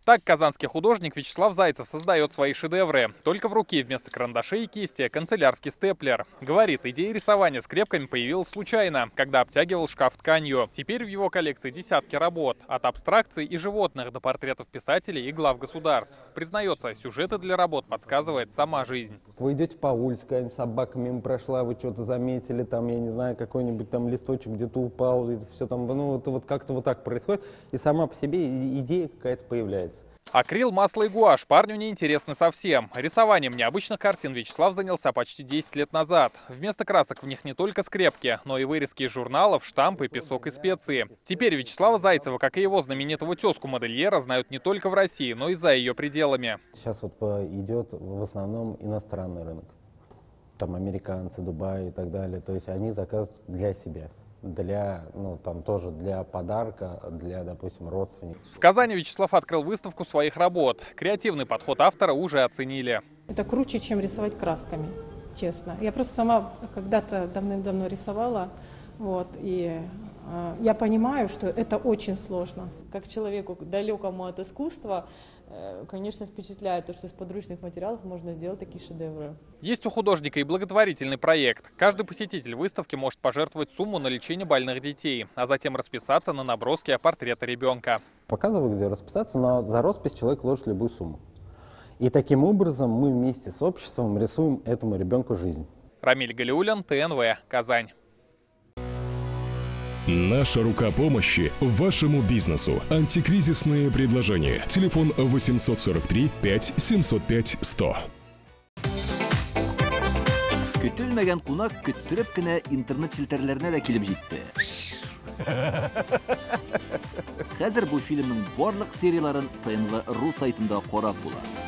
Так казанский художник Вячеслав Зайцев создает свои шедевры. Только в руки вместо карандашей и кисти канцелярский степлер. Говорит, идея рисования скрепками появилась случайно, когда обтягивал шкаф тканью. Теперь в его коллекции десятки работ. От абстракций и животных до портретов писателей и глав государств. Признается, сюжеты для работ подсказывает сама жизнь. Вы идете по улице, какая-нибудь собака мимо прошла, вы что-то заметили, там, я не знаю, какой-нибудь там листочек где-то упал, и все там, ну, это вот как-то вот так происходит. И сама по себе идея какая-то появляется. Акрил, масло и гуашь парню не интересны совсем. Рисованием необычных картин Вячеслав занялся почти 10 лет назад. Вместо красок в них не только скрепки, но и вырезки из журналов, штампы, песок и специи. Теперь Вячеслава Зайцева, как и его знаменитого тезку-модельера, знают не только в России, но и за ее пределами. Сейчас вот идет в основном иностранный рынок. Там американцы, Дубай и так далее. То есть они заказывают для себя. Для, ну, там тоже для подарка, для, допустим, родственников. В Казани Вячеслав открыл выставку своих работ. Креативный подход автора уже оценили. Это круче, чем рисовать красками, честно. Я просто сама когда-то давным-давно рисовала, вот, и я понимаю, что это очень сложно. Как человеку, далекому от искусства, конечно, впечатляет то, что из подручных материалов можно сделать такие шедевры. Есть у художника и благотворительный проект. Каждый посетитель выставки может пожертвовать сумму на лечение больных детей, а затем расписаться на наброске портрета ребенка. Показываю, где расписаться, но за роспись человек ложит любую сумму. И таким образом мы вместе с обществом рисуем этому ребенку жизнь. Рамиль Галиуллин, ТНВ, Казань. Наша рука помощи вашему бизнесу. Антикризисные предложения. Телефон 843 5 705 100. Көтелмәгән кунак көттөреп кенә интернет челтәрләренә дә килеп җитте. Хәзер бу фильмның барлык серияларын ТНВ.ру сайтында карап була.